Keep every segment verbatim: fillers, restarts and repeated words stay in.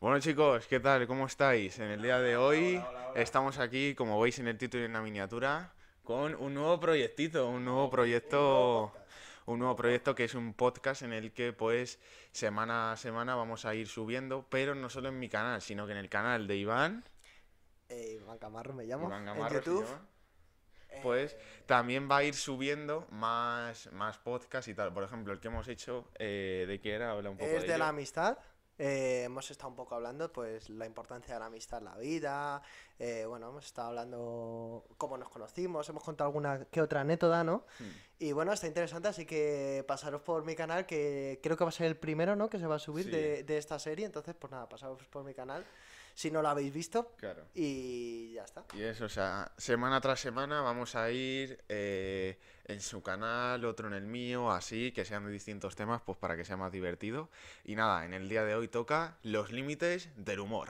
Bueno chicos, ¿qué tal? ¿Cómo estáis? En el día de hoy Hola, hola, hola. estamos aquí, como veis en el título y en la miniatura, con un nuevo proyectito, un Un nuevo nuevo proyecto, un nuevo proyecto, podcast. un Un nuevo nuevo proyecto podcast. que es un podcast en el que pues semana a semana vamos a ir subiendo, pero no solo en mi canal, sino que en el canal de Iván, Eh, Iván Camarro me llamo, Iván en Gamarro se YouTube. llama, pues Eh, también va a ir subiendo más, más podcasts y tal. Por ejemplo, el que hemos hecho, eh, ¿de qué era? Habla un poco es de de la ello. amistad. Eh, hemos estado un poco hablando, pues, la importancia de la amistad en la vida. Eh, bueno, hemos estado hablando cómo nos conocimos, hemos contado alguna que otra anécdota, ¿no? Hmm. Y bueno, está interesante, así que pasaros por mi canal, que creo que va a ser el primero, ¿no? Que se va a subir Sí, de, de esta serie. Entonces, pues nada, pasaros por mi canal si no lo habéis visto. claro. Y ya está. Y eso, o sea, semana tras semana vamos a ir eh, en su canal, otro en el mío, así, que sean de distintos temas, pues para que sea más divertido. Y nada, en el día de hoy toca los límites del humor.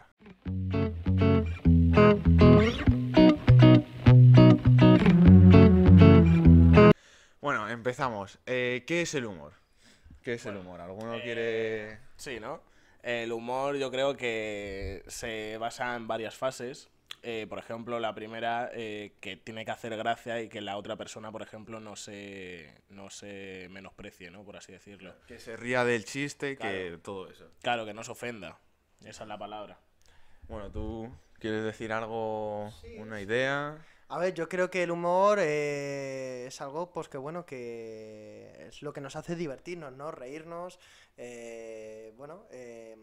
Bueno, empezamos. Eh, ¿qué es el humor? ¿Qué es el Bueno, humor? ¿Alguno eh, quiere...? sí, ¿no? El humor yo creo que se basa en varias fases. Eh, por ejemplo, la primera, eh, que tiene que hacer gracia y que la otra persona, por ejemplo, no se, no se menosprecie, ¿no? Por así decirlo. Que se ría del chiste, Claro, que todo eso. claro, que no se ofenda. Esa es la palabra. Bueno, ¿tú quieres decir algo, Sí, una sí. idea? A ver, yo creo que el humor eh, es algo, pues que bueno, que es lo que nos hace divertirnos, ¿no? Reírnos. eh, bueno, eh,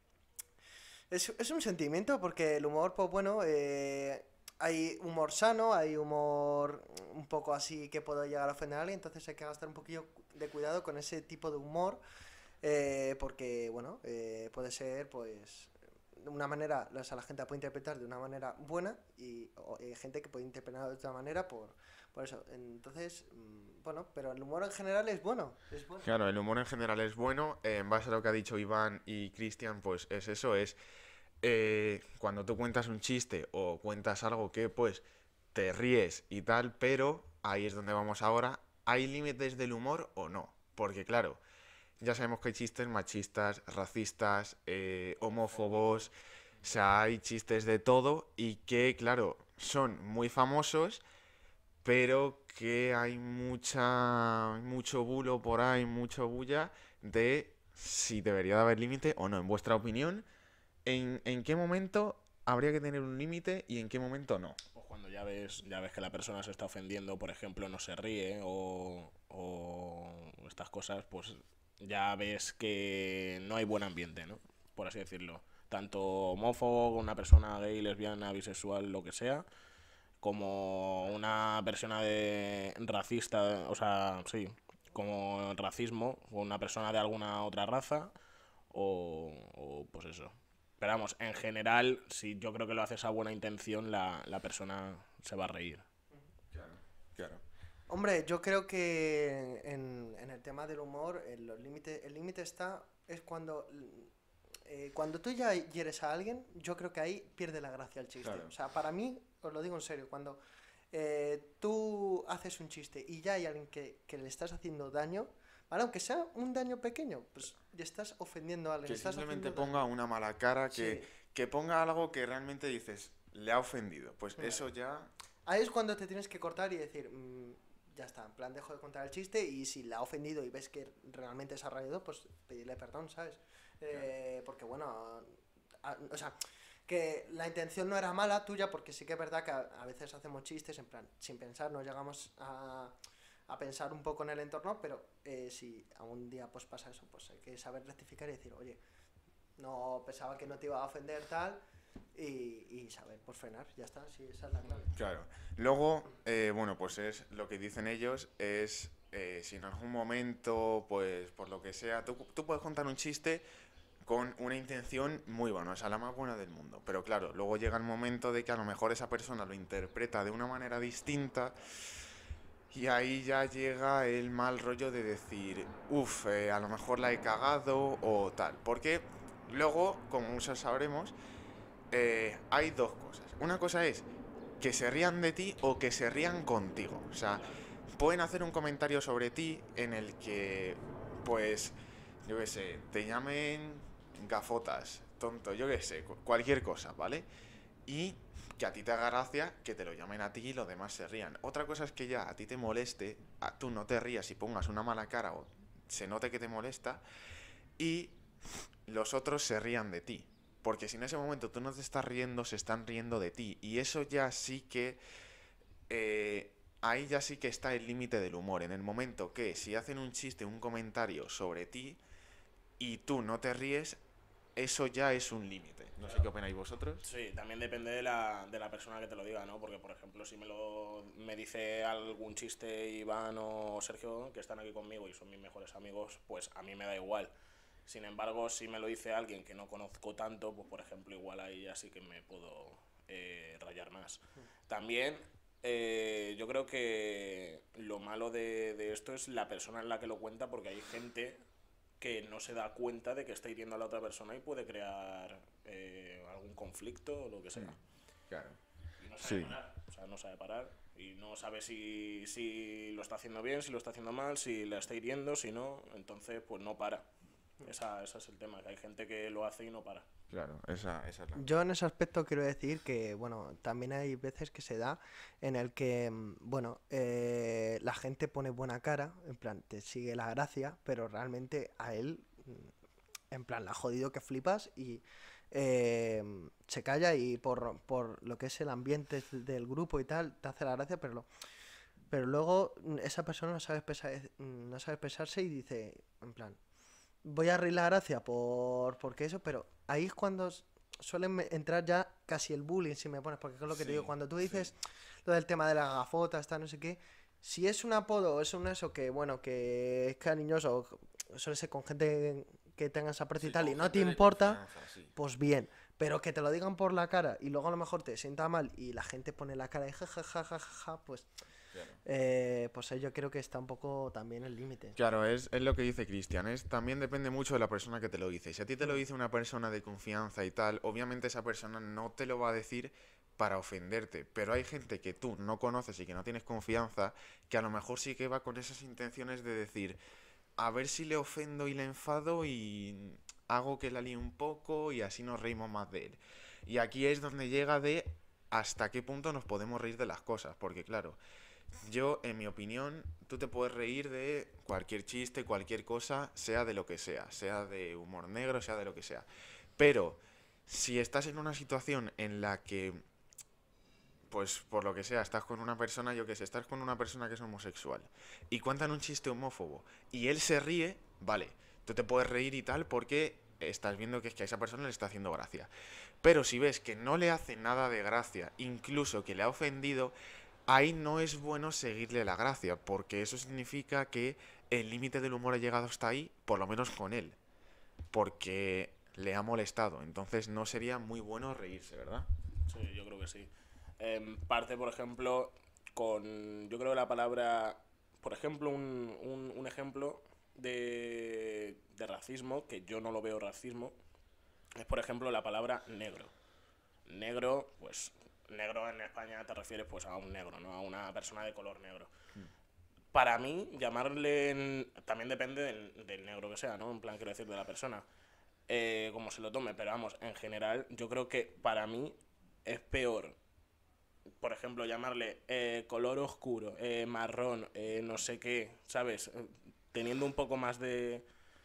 es, es un sentimiento porque el humor, pues bueno, eh, hay humor sano, hay humor un poco así que puede llegar a ofender a alguien, entonces hay que gastar un poquillo de cuidado con ese tipo de humor, eh, porque, bueno, eh, puede ser, pues, de una manera, o sea, la gente la puede interpretar de una manera buena y o, eh, gente que puede interpretar de otra manera por, por eso. Entonces, mm, bueno, pero el humor en general es bueno, es bueno. Claro, el humor en general es bueno. Eh, en base a lo que ha dicho Iván y Cristian, pues es eso, es eh, cuando tú cuentas un chiste o cuentas algo que pues te ríes y tal, pero ahí es donde vamos ahora. ¿Hay límites del humor o no? Porque claro, ya sabemos que hay chistes machistas, racistas, eh, homófobos, o sea, hay chistes de todo y que, claro, son muy famosos, pero que hay mucha mucho bulo por ahí, mucho bulla de si debería de haber límite o no. En vuestra opinión, ¿en, en qué momento habría que tener un límite y en qué momento no? Pues cuando ya ves, ya ves que la persona se está ofendiendo, por ejemplo, no se ríe o, o estas cosas, pues ya ves que no hay buen ambiente, ¿no? Por así decirlo. Tanto homófobo, una persona gay, lesbiana, bisexual, lo que sea, como una persona de racista, o sea, sí, como racismo, o una persona de alguna otra raza, o, o pues eso. Pero vamos, en general, si yo creo que lo haces a buena intención, la, la persona se va a reír. Claro, claro. Hombre, yo creo que en, en el tema del humor, en los límites, el límite está, es cuando, eh, cuando tú ya hieres a alguien, yo creo que ahí pierde la gracia el chiste. Claro. O sea, para mí, os lo digo en serio, cuando eh, tú haces un chiste y ya hay alguien que, que le estás haciendo daño, ¿vale? Aunque sea un daño pequeño, pues ya estás ofendiendo a alguien, Que estás simplemente haciendo ponga daño. una mala cara, que, Sí. que ponga algo que realmente dices, le ha ofendido. Pues Mm. eso ya... Ahí es cuando te tienes que cortar y decir, "Mm, ya está, en plan dejo de contar el chiste y si la ha ofendido y ves que realmente se ha rayado, pues pedirle perdón, ¿sabes? Eh, porque bueno, a- o sea, que la intención no era mala tuya, porque sí que es verdad que a, a veces hacemos chistes en plan, sin pensar, nos llegamos a, a pensar un poco en el entorno, pero eh, si algún día pues pasa eso, pues hay que saber rectificar y decir, oye, no pensaba que no te iba a ofender tal, y, y saber pues frenar, ya está, sí, esa es la clave. Claro. Luego, eh, bueno, pues es lo que dicen ellos, es eh, si en algún momento, pues por lo que sea, tú, tú puedes contar un chiste con una intención muy buena, o sea, la más buena del mundo. Pero claro, luego llega el momento de que a lo mejor esa persona lo interpreta de una manera distinta y ahí ya llega el mal rollo de decir, uff, eh, a lo mejor la he cagado o tal. Porque luego, como muchos sabremos, eh, hay dos cosas. Una cosa es que se rían de ti o que se rían contigo. O sea, pueden hacer un comentario sobre ti en el que, pues, yo qué sé, te llamen gafotas, tonto, yo qué sé, cu- cualquier cosa, ¿vale? Y que a ti te haga gracia que te lo llamen a ti y los demás se rían. Otra cosa es que ya a ti te moleste, a, tú no te rías y pongas una mala cara o se note que te molesta y los otros se rían de ti. Porque si en ese momento tú no te estás riendo, se están riendo de ti. Y eso ya sí que... eh, ahí ya sí que está el límite del humor. En el momento que si hacen un chiste, un comentario sobre ti y tú no te ríes, eso ya es un límite. No sé qué opináis vosotros. Sí, también depende de la, de la persona que te lo diga, ¿no? Porque, por ejemplo, si me lo me dice algún chiste Iván o Sergio, que están aquí conmigo y son mis mejores amigos, pues a mí me da igual. Sin embargo, si me lo dice alguien que no conozco tanto, pues por ejemplo, igual ahí ya sí que me puedo eh, rayar más. También eh, yo creo que lo malo de, de esto es la persona en la que lo cuenta, porque hay gente que no se da cuenta de que está hiriendo a la otra persona y puede crear eh, algún conflicto o lo que sea. Claro. Y no sabe Sí. parar, o sea, no sabe parar y no sabe si, si lo está haciendo bien, si lo está haciendo mal, si le está hiriendo, si no, entonces pues no para. Esa, ese es el tema, que hay gente que lo hace y no para. Claro, esa, esa es la... Yo en ese aspecto quiero decir que, bueno, también hay veces que se da en el que, mm, bueno, eh, la gente pone buena cara, en plan, te sigue la gracia, pero realmente a él, mm, en plan, la ha jodido que flipas y eh, se calla y por, por lo que es el ambiente del grupo y tal, te hace la gracia, pero, lo- pero luego mm, esa persona no sabe expresar- mm, no sabe expresarse y dice, en plan, voy a reír la gracia por porque eso, pero ahí es cuando s- suelen me- entrar ya casi el bullying, si me pones, porque es lo que te digo, Sí, cuando tú sí. dices lo del tema de las gafotas, tal, no sé qué, si es un apodo o es un eso que, bueno, que es cariñoso, o suele ser con gente que tengas aprecio y tal, y no te importa, pues bien, pero que te lo digan por la cara y luego a lo mejor te sienta mal y la gente pone la cara de jajajajaja, pues, eh, pues ahí yo creo que está un poco también el límite. Claro, es, es lo que dice Cristian, es también depende mucho de la persona que te lo dice. Si a ti te lo dice una persona de confianza y tal, obviamente esa persona no te lo va a decir para ofenderte, pero hay gente que tú no conoces y que no tienes confianza, que a lo mejor sí que va con esas intenciones de decir, a ver si le ofendo y le enfado y hago que la líe un poco y así nos reímos más de él. Y aquí es donde llega de hasta qué punto nos podemos reír de las cosas, porque claro, yo, en mi opinión, tú te puedes reír de cualquier chiste, cualquier cosa, sea de lo que sea, sea de humor negro, sea de lo que sea. Pero si estás en una situación en la que, pues por lo que sea, estás con una persona, yo que sé, estás con una persona que es homosexual y cuentan un chiste homófobo y él se ríe, vale, tú te puedes reír y tal porque estás viendo que es que a esa persona le está haciendo gracia. Pero si ves que no le hace nada de gracia, incluso que le ha ofendido, ahí no es bueno seguirle la gracia, porque eso significa que el límite del humor ha llegado hasta ahí, por lo menos con él, porque le ha molestado. Entonces no sería muy bueno reírse, ¿verdad? Sí, yo creo que sí. En parte, por ejemplo, con. Yo creo que la palabra. Por ejemplo, un, un, un ejemplo de, de racismo, que yo no lo veo racismo, es por ejemplo la palabra negro. Negro, pues. Negro en España te refieres pues a un negro, ¿no? A una persona de color negro. Para mí, llamarle. en- También depende del, del negro que sea, ¿no? En plan, quiero decir, de la persona. Eh, como se lo tome, pero vamos, en general, yo creo que para mí es peor, por ejemplo, llamarle eh, color oscuro, eh, marrón, eh, no sé qué, ¿sabes? Eh, Teniendo un poco más de,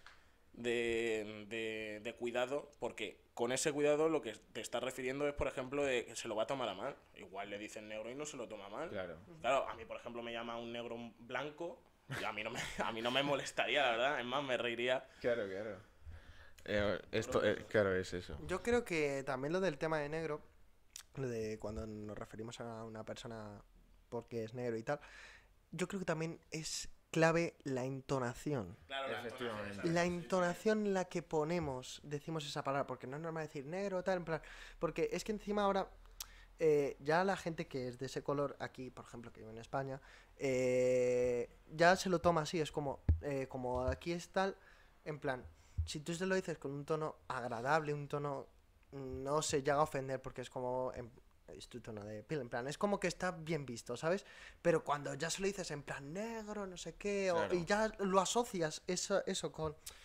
de, de, de cuidado, porque con ese cuidado lo que te estás refiriendo es, por ejemplo, de que se lo va a tomar a mal. Igual le dicen negro y no se lo toma mal. Claro. Claro, a mí, por ejemplo, me llama un negro blanco y a mí no me, a mí no me molestaría, la verdad. Es más, me reiría. Claro, claro. Eh, esto, eh, claro, es eso. Yo creo que también lo del tema de negro, lo de cuando nos referimos a una persona porque es negro y tal, yo creo que también es clave la entonación. Claro, la Efectivamente. entonación, La ¿sabes? Sí, sí. entonación en la que ponemos, decimos esa palabra, porque no es normal decir negro tal, en plan, porque es que encima ahora eh, ya la gente que es de ese color aquí, por ejemplo, que vive en España, eh, ya se lo toma así, es como, eh, como aquí es tal, en plan, si tú se lo dices con un tono agradable, un tono, no se llega a ofender porque es como, en- es tu tono de piel, en plan, es como que está bien visto, ¿sabes? Pero cuando ya se lo dices en plan negro, no sé qué, o- Claro. y ya lo asocias eso, eso con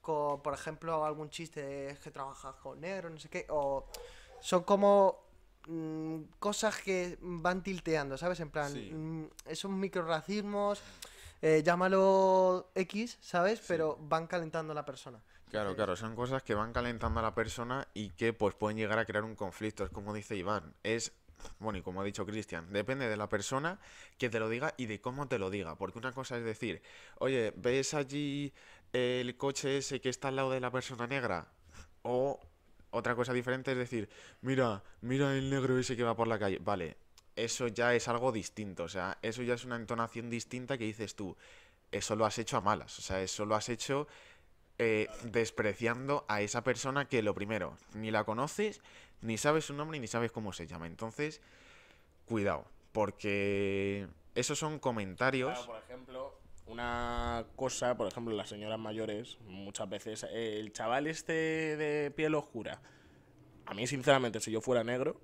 con, por ejemplo, algún chiste de que trabajas con negro, no sé qué, o son como mm, cosas que van tilteando, ¿sabes? En plan, Sí. mm, esos microracismos, eh, llámalo X, ¿sabes? Sí. Pero van calentando a la persona. Claro, Entonces, claro, son cosas que van calentando a la persona y que pues pueden llegar a crear un conflicto, es como dice Iván, es, bueno, y como ha dicho Cristian, depende de la persona que te lo diga y de cómo te lo diga, porque una cosa es decir, oye, ¿ves allí el coche ese que está al lado de la persona negra? O otra cosa diferente es decir, mira, mira el negro ese que va por la calle, vale, eso ya es algo distinto, o sea, eso ya es una entonación distinta que dices tú, eso lo has hecho a malas, o sea, eso lo has hecho eh, despreciando a esa persona que lo primero, ni la conoces, ni sabes su nombre, ni sabes cómo se llama. Entonces, cuidado, porque esos son Claro, comentarios. por ejemplo, una cosa, por ejemplo, las señoras mayores, muchas veces, eh, el chaval este de piel oscura, a mí, sinceramente, si yo fuera negro,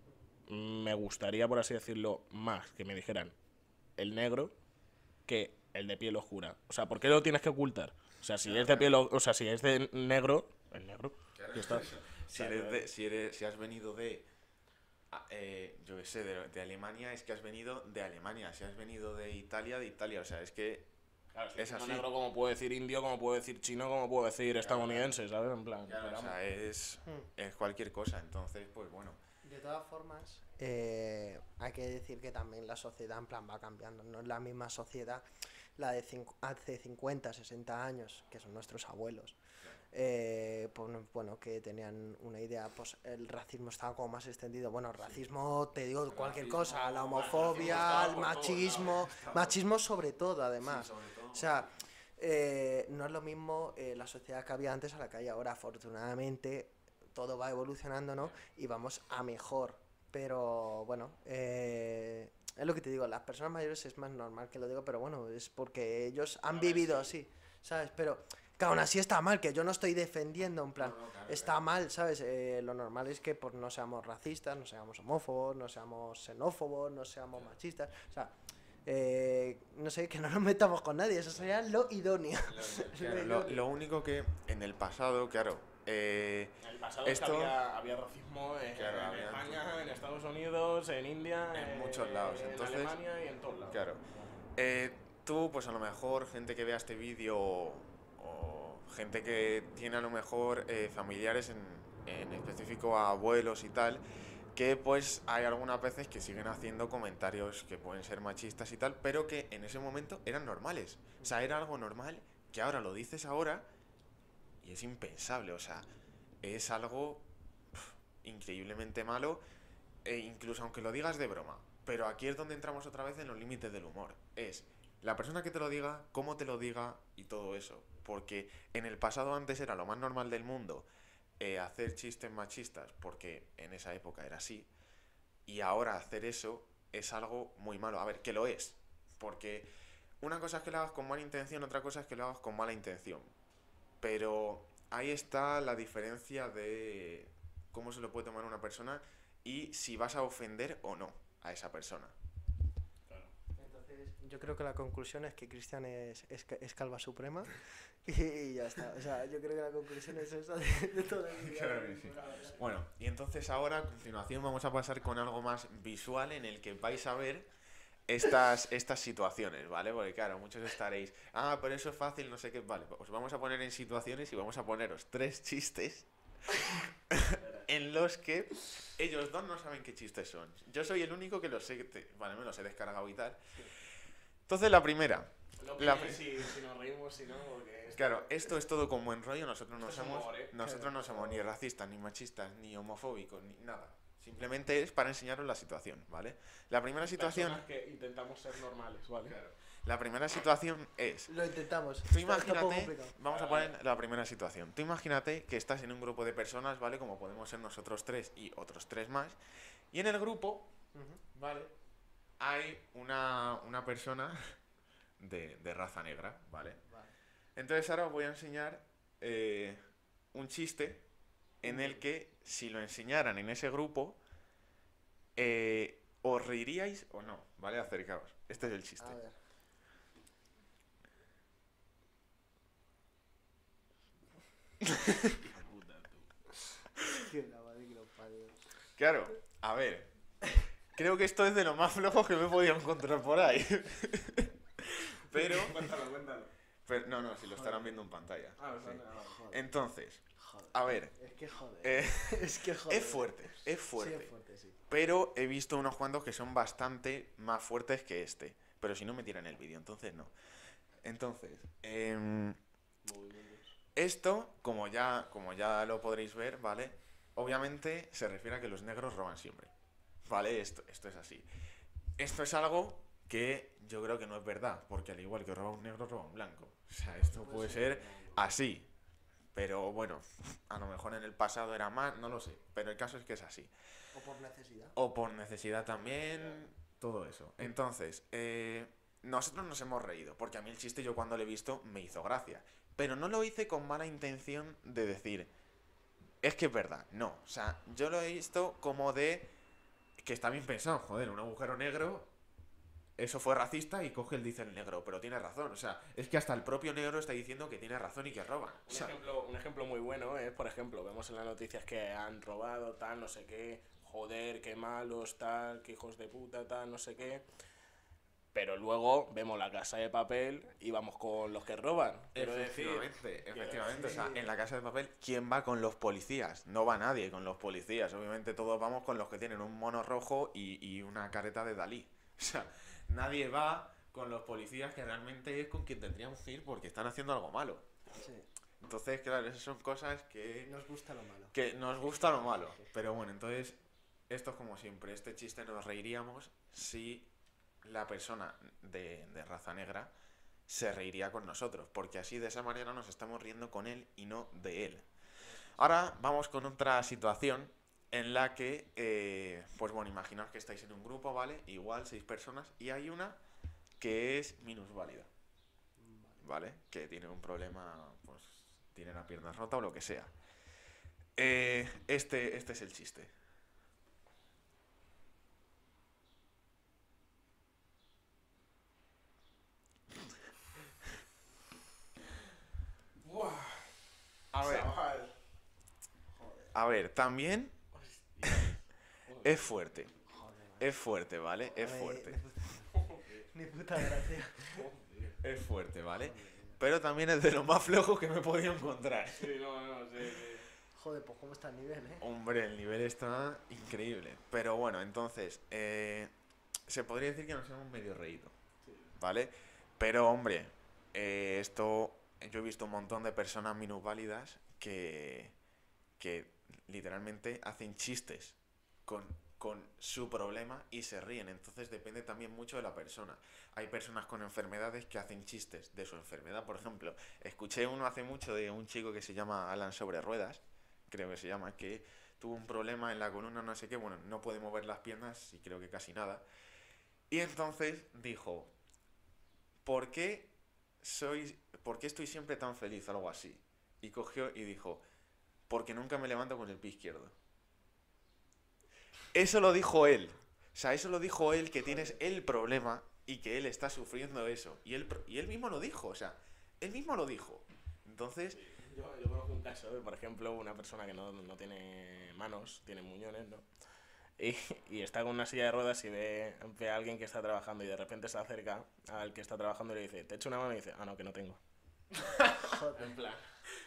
me gustaría, por así decirlo, más que me dijeran el negro que el de piel oscura. O sea, ¿por qué lo tienes que ocultar? O sea, si es de piel, o o sea, si es de negro, el negro. Ya está. Si, eres de- si, eres- si has venido de, a- eh, yo qué sé, de, de Alemania, es que has venido de Alemania. Si has venido de Italia, de Italia. O sea, es que Claro, si es siendo así. negro, como puedo decir indio, como puedo decir chino, como puedo decir estadounidense, ¿sabes? En plan, Claro, o pero sea, es, Hmm. es cualquier cosa. Entonces, pues bueno. De todas formas, eh, hay que decir que también la sociedad en plan va cambiando. No es la misma sociedad la de cincu- hace cincuenta, sesenta años, que son nuestros abuelos. Eh, pues, bueno, que tenían una idea, pues el racismo estaba como más extendido. Bueno, racismo, te digo cualquier cosa, la homofobia, el machismo, machismo sobre todo, además. O sea, eh, no es lo mismo eh, la sociedad que había antes a la que hay ahora. Afortunadamente, todo va evolucionando, ¿no? Y vamos a mejor. Pero bueno, eh, es lo que te digo, las personas mayores es más normal que lo digo, pero bueno, es porque ellos han vivido así, ¿sabes? Pero que aún así está mal, que yo no estoy defendiendo, en plan, está mal, ¿sabes? Eh, lo normal es que pues no seamos racistas, no seamos homófobos, no seamos xenófobos, no seamos machistas, o sea, eh, no sé, que no nos metamos con nadie, eso sería lo idóneo. Claro, lo, lo único que en el pasado, claro, eh, En el pasado esto- es que había, había racismo en, Claro, en había- España, en Estados Unidos, en India, En eh, muchos lados, en entonces- Alemania y en todos lados. claro. Eh, tú, pues a lo mejor, gente que vea este vídeo o, o gente que tiene a lo mejor eh, familiares en, en específico a abuelos y tal, que pues hay algunas veces que siguen haciendo comentarios que pueden ser machistas y tal, pero que en ese momento eran normales. O sea, era algo normal que ahora lo dices ahora y es impensable. O sea, es algo pf, increíblemente malo, e incluso aunque lo digas de broma. Pero aquí es donde entramos otra vez en los límites del humor. Es la persona que te lo diga, cómo te lo diga y todo eso. Porque en el pasado antes era lo más normal del mundo eh, hacer chistes machistas, porque en esa época era así. Y ahora hacer eso es algo muy malo. A ver, que lo es. Porque una cosa es que lo hagas con buena intención, otra cosa es que lo hagas con mala intención. Pero ahí está la diferencia de cómo se lo puede tomar una persona y si vas a ofender o no a esa persona. Entonces, yo creo que la conclusión es que Cristian es, es, ca- es calva suprema y ya está. O sea, yo creo que la conclusión es esa de, de todo el vídeo. Claro que sí. Bueno, y entonces ahora a continuación vamos a pasar con algo más visual en el que vais a ver estas, estas situaciones, ¿vale? Porque claro, muchos estaréis, ah, pero eso es fácil, no sé qué, vale, os vamos a poner en situaciones y vamos a poneros tres chistes en los que ellos dos no saben qué chistes son. Yo soy el único que los sé, te- vale, me los he descargado y tal. Entonces la primera, No La pienses pri- si, si nos reímos, si no, porque... esto- claro, esto es todo con buen rollo, nosotros no Esto es somos, humor, ¿eh? nosotros no somos ni racistas, ni machistas, ni homofóbicos, ni nada. Simplemente es para enseñaros la situación, ¿vale? La primera situación, Personas que intentamos ser normales, ¿vale? la primera situación es, Lo intentamos. tú Está- está un poco imagínate, complicado. vamos a poner la primera situación. Tú imagínate que estás en un grupo de personas, ¿vale? Como podemos ser nosotros tres y otros tres más. Y en el grupo, Ujú. ¿vale? Hay una, una persona de, de raza negra, ¿vale? Vale. Entonces ahora os voy a enseñar eh, un chiste en el que si lo enseñaran en ese grupo, eh, os reiríais o no, ¿vale? Acercaos. Este es el chiste. A ver. Que la madre que lo parió. Claro, a ver. Creo que esto es de lo más flojo que me he podido encontrar por ahí. Pero... Cuéntalo, cuéntalo. pero no, no, si lo estarán viendo en pantalla. Ah, Sí. Joder, Entonces, joder. a ver, Es que joder. eh, es que joder. es fuerte, es fuerte. Sí, es fuerte, sí. Pero he visto unos cuantos que son bastante más fuertes que este. Pero si no me tiran el vídeo, entonces no. Entonces, em, esto, como ya, como ya lo podréis ver, ¿vale? Obviamente se refiere a que los negros roban siempre. ¿Vale? Esto, esto es así. Esto es algo que yo creo que no es verdad, porque al igual que roba un negro, roba un blanco. O sea, esto puede ser así. Pero bueno, a lo mejor en el pasado era más, no lo sé. Pero el caso es que es así. O por necesidad. O por necesidad también, todo eso. Entonces, eh, nosotros nos hemos reído, porque a mí el chiste yo cuando lo he visto me hizo gracia. Pero no lo hice con mala intención de decir, es que es verdad, no. O sea, yo lo he visto como de que está bien pensado, joder, un agujero negro, eso fue racista y coge el dice el negro, pero tiene razón. O sea, es que hasta el propio negro está diciendo que tiene razón y que roban. O Un sea, ejemplo, un ejemplo muy bueno es, por ejemplo, vemos en las noticias que han robado, tal, no sé qué, joder, qué malos, tal, qué hijos de puta, tal, no sé qué. Pero luego vemos La Casa de Papel y vamos con los que roban. Quiero decir, efectivamente, efectivamente. O sea, decir- en la Casa de Papel, ¿quién va con los policías? No va nadie con los policías. Obviamente todos vamos con los que tienen un mono rojo y, y una careta de Dalí. O sea, nadie va con los policías que realmente es con quien tendríamos que ir porque están haciendo algo malo. Sí. Entonces, claro, esas son cosas que, Nos gusta lo malo. que nos gusta lo malo. Pero bueno, entonces, esto es como siempre. Este chiste nos reiríamos si la persona de, de raza negra se reiría con nosotros, porque así de esa manera nos estamos riendo con él y no de él. Ahora vamos con otra situación en la que, eh, pues bueno, imaginaos que estáis en un grupo, ¿vale? Igual seis personas y hay una que es minusválida, ¿vale? Que tiene un problema, pues tiene la pierna rota o lo que sea. Eh, este, este es el chiste. A ver, chaval. a ver, también es fuerte. Joder, macho. Es fuerte, ¿vale? Es Ay, fuerte. Ni puta gracia. Es fuerte, ¿vale? Pero también es de lo más flojo que me he podido encontrar. Sí, no, no, sí, sí. Joder, pues cómo está el nivel, eh. Hombre, el nivel está increíble. Pero bueno, entonces, eh, se podría decir que nos hemos medio reído, ¿vale? Pero hombre, eh, esto, yo he visto un montón de personas minusválidas que, que literalmente hacen chistes con, con su problema y se ríen. Entonces depende también mucho de la persona. Hay personas con enfermedades que hacen chistes de su enfermedad. Por ejemplo, escuché uno hace mucho de un chico que se llama Alan sobre ruedas, creo que se llama, que tuvo un problema en la columna, no sé qué, bueno, no puede mover las piernas y creo que casi nada. Y entonces dijo, ¿por qué soy, por qué estoy siempre tan feliz? Algo así. Y cogió y dijo, porque nunca me levanto con el pie izquierdo. Eso lo dijo él. O sea, eso lo dijo él, que tienes el problema y que él está sufriendo eso. Y él, y él mismo lo dijo, o sea, él mismo lo dijo. Entonces, Yo, yo conozco un caso de, por ejemplo, una persona que no, no tiene manos, tiene muñones, ¿no? Y, y está con una silla de ruedas y ve, ve a alguien que está trabajando y de repente se acerca al que está trabajando y le dice, ¿te echo una mano? Y dice, ah, no, que no tengo. Joder. En plan.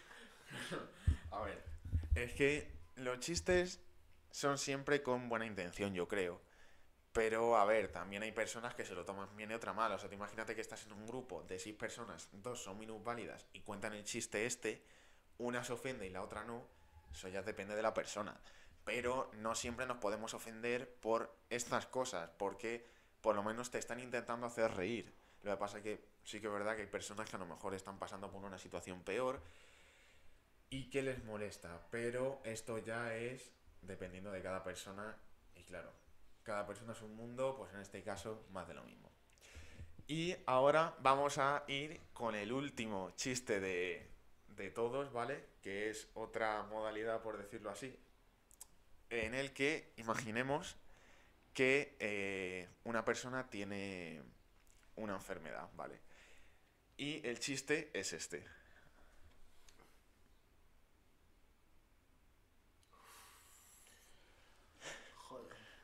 a ver, es que los chistes son siempre con buena intención, yo creo. Pero, a ver, también hay personas que se lo toman bien y otra mal. O sea, te imagínate que estás en un grupo de seis personas, dos son minusválidas y cuentan el chiste este, una se ofende y la otra no. Eso ya depende de la persona. Pero no siempre nos podemos ofender por estas cosas, porque por lo menos te están intentando hacer reír. Lo que pasa es que sí que es verdad que hay personas que a lo mejor están pasando por una situación peor y que les molesta. Pero esto ya es dependiendo de cada persona y claro, cada persona es un mundo, pues en este caso más de lo mismo. Y ahora vamos a ir con el último chiste de, de todos, ¿vale? Que es otra modalidad, por decirlo así, en el que imaginemos que eh, una persona tiene una enfermedad, ¿vale? Y el chiste es este.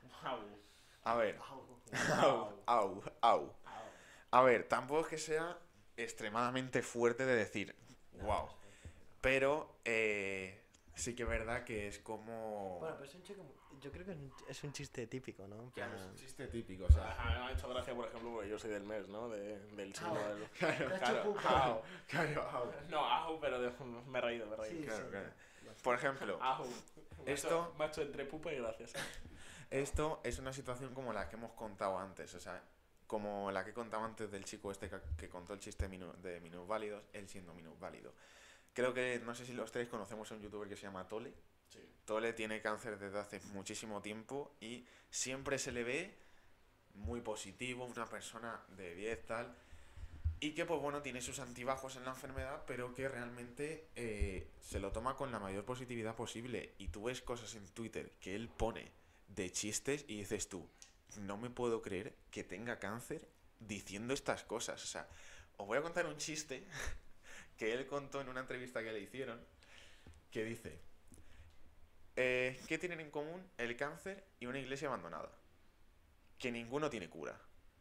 A ver, au, au, au. A ver, tampoco es que sea extremadamente fuerte de decir, wow. Pero eh, sí que es verdad que es como... Bueno, pero es un chico, yo creo que es un, es un chiste típico, ¿no? En Claro, es plan- un chiste típico, o sea... Ajá, me ha hecho gracia, por ejemplo, porque yo soy del mes, ¿no? De, del signo Au. del... Claro, Te has claro, hecho pupa. au, claro, au. No, au, pero de- me he reído, me he reído. Sí, Claro, sí. claro. Por ejemplo, Au. Esto- Macho, macho entre pupa y gracias. esto es una situación como la que hemos contado antes, o sea, como la que he contado antes del chico este que, que contó el chiste minu- de minusválidos, él siendo minusválido. Creo que, no sé si los tres conocemos a un youtuber que se llama Tole. Sí. Tole tiene cáncer desde hace muchísimo tiempo y siempre se le ve muy positivo, una persona de diez, tal. Y que, pues bueno, tiene sus antibajos en la enfermedad, pero que realmente eh, se lo toma con la mayor positividad posible. Y tú ves cosas en Twitter que él pone de chistes y dices tú, no me puedo creer que tenga cáncer diciendo estas cosas. O sea, os voy a contar un chiste que él contó en una entrevista que le hicieron, que dice, eh, ¿qué tienen en común el cáncer y una iglesia abandonada? Que ninguno tiene cura.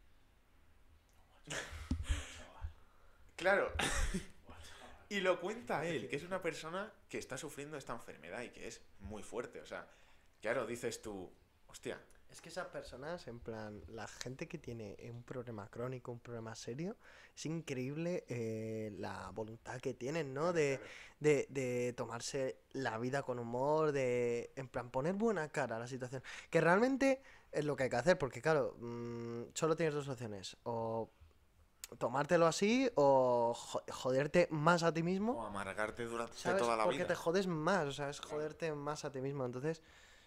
Claro. Y lo cuenta él, que es una persona que está sufriendo esta enfermedad y que es muy fuerte. O sea, claro, dices tú, hostia, Es que esas personas, en plan, la gente que tiene un problema crónico, un problema serio, es increíble eh, la voluntad que tienen, ¿no? De, de, de tomarse la vida con humor, de, en plan, poner buena cara a la situación. Que realmente es lo que hay que hacer, porque claro, mm, solo tienes dos opciones. O tomártelo así, o jo- joderte más a ti o mismo, amargarte durante ¿sabes? toda la Porque vida. te jodes más, o sea, es joderte más a ti mismo. Entonces,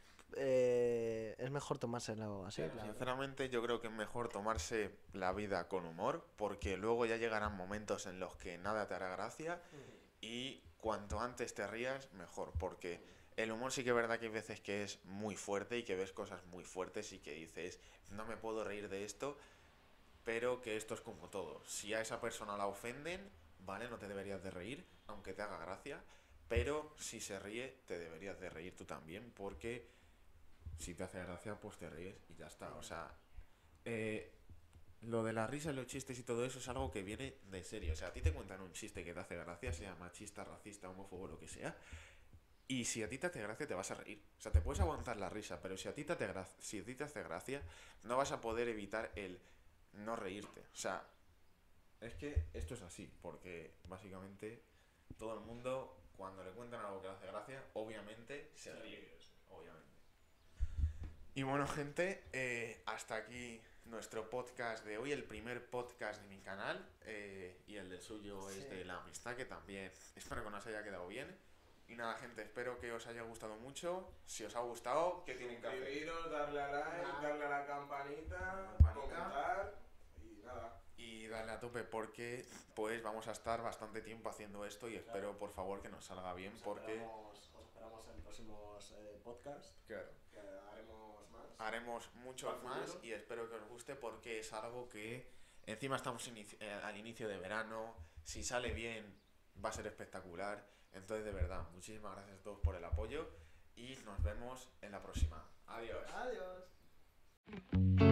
eh, es mejor tomárselo así, la verdad. Sinceramente, yo creo que es mejor tomarse la vida con humor, porque luego ya llegarán momentos en los que nada te hará gracia y cuanto antes te rías, mejor, porque el humor sí que es verdad que hay veces que es muy fuerte y que ves cosas muy fuertes y que dices, no me puedo reír de esto, pero que esto es como todo. Si a esa persona la ofenden, vale, no te deberías de reír, aunque te haga gracia, pero si se ríe, te deberías de reír tú también, porque si te hace gracia, pues te ríes y ya está. O sea, eh, lo de la risa, los chistes y todo eso es algo que viene de serio. O sea, a ti te cuentan un chiste que te hace gracia, sea machista, racista, homófobo, lo que sea, y si a ti te hace gracia, te vas a reír. O sea, te puedes aguantar la risa, pero si a ti te hace, gra- si a ti te hace gracia, no vas a poder evitar el no reírte. O sea, es que esto es así, porque básicamente todo el mundo, cuando le cuentan algo que le hace gracia, obviamente se ríe. Obviamente. Y bueno, gente, eh, hasta aquí nuestro podcast de hoy, el primer podcast de mi canal, eh, y el del suyo es Sí. de la amistad, que también espero que nos haya quedado bien. Y nada, gente, espero que os haya gustado mucho. Si os ha gustado, ¿qué tienen que hacer? Suscribiros, darle a like, Nada. darle a la campanita, Campanita. comentar y nada. Y darle a tope porque pues vamos a estar bastante tiempo haciendo esto y espero por favor que nos salga bien Os porque esperamos, os esperamos en próximos eh, podcasts, claro, que haremos más. haremos muchos ¿Al más futuro? y espero que os guste porque es algo que encima estamos inici- eh, al inicio de verano, si sale bien va a ser espectacular, entonces de verdad, muchísimas gracias a todos por el apoyo y nos vemos en la próxima. Adiós. Adiós.